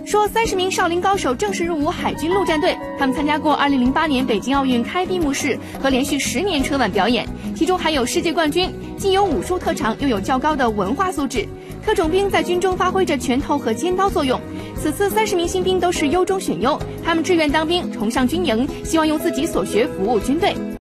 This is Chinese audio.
说30名少林高手正式入伍海军陆战队，他们参加过2008年北京奥运开闭幕式和连续10年春晚表演，其中还有世界冠军，既有武术特长，又有较高的文化素质。特种兵在军中发挥着拳头和尖刀作用。此次30名新兵都是优中选优，他们志愿当兵，崇尚军营，希望用自己所学服务军队。